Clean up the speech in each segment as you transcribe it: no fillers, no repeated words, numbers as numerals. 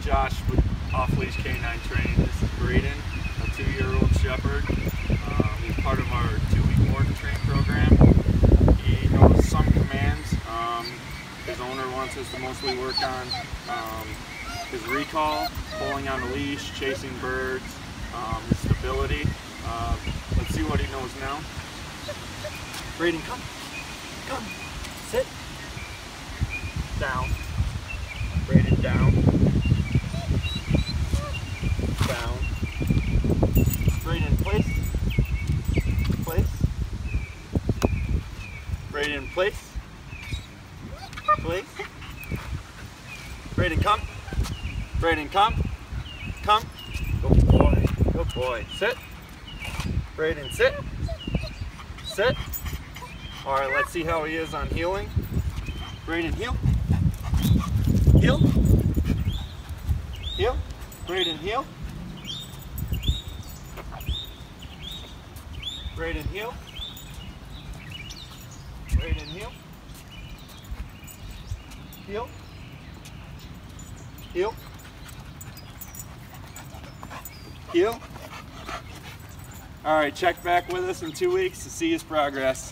Josh with Off Leash Canine Training. This is Braden, a 2-year-old shepherd. He's part of our 2-week board and train program. He knows some commands. His owner wants us to mostly work on his recall, pulling on the leash, chasing birds, his stability. Let's see what he knows now. Braden, come. Come. Sit. Down. Braden, down. Down. Braden, place. Place. Braden, place. Place. Braden, come. Braden, come. Come. Good boy. Good boy. Sit. Braden, sit. Sit. All right, let's see how he is on heeling. Braden, heel. Heel. Heel. Braden, heel. Braden, heel. Braden, heel. Heel. Heel. Heel. All right, check back with us in 2 weeks to see his progress.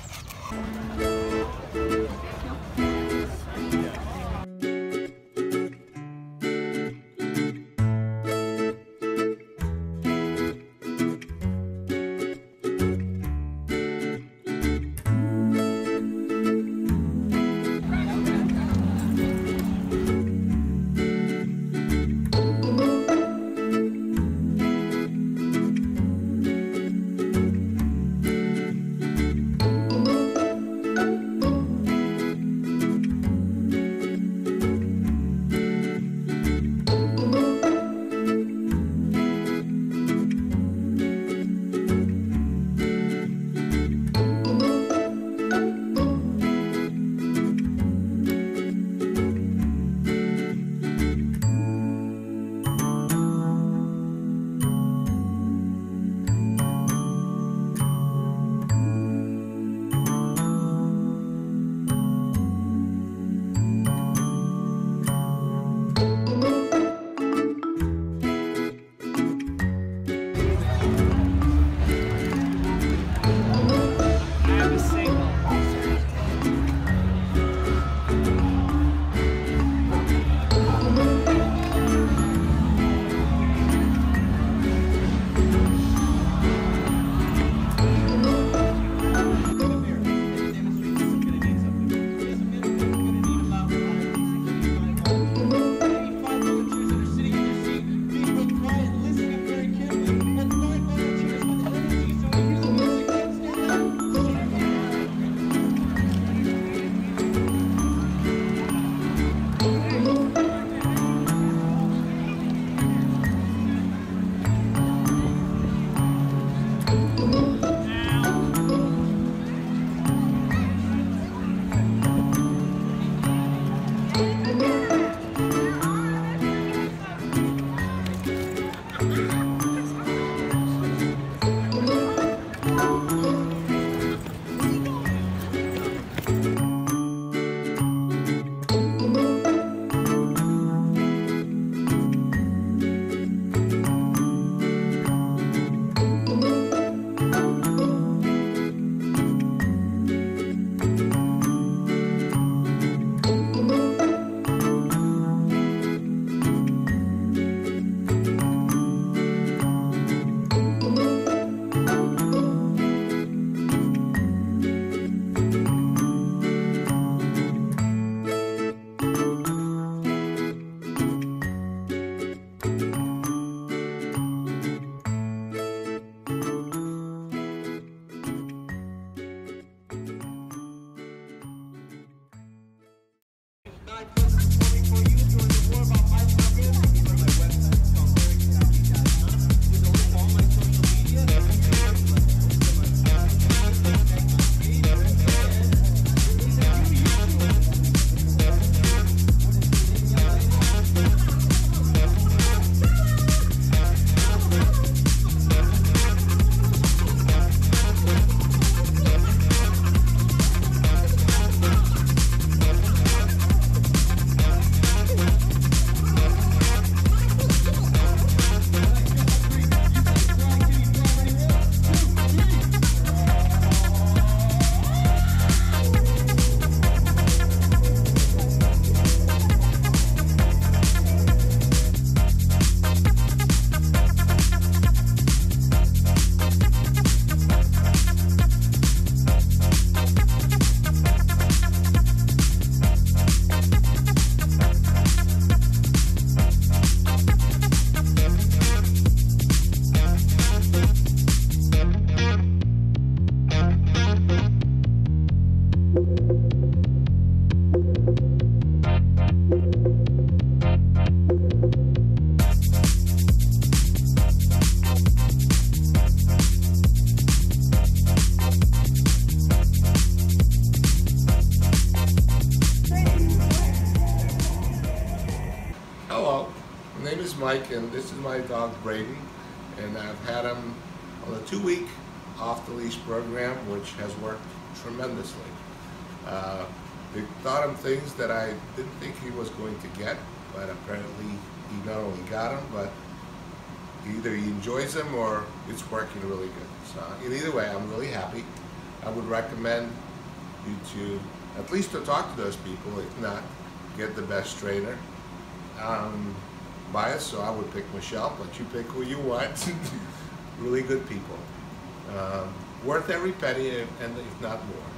is Mike, and this is my dog Braden, and I've had him on a 2-week off the leash program, which has worked tremendously. They taught him things that I didn't think he was going to get, but apparently he not only got them, but either he enjoys them or it's working really good. So in either way, I'm really happy. I would recommend you to at least to talk to those people, if not get the best trainer. Biased, so I would pick Michelle, but you pick who you want. Really good people. Worth every penny, and if not more.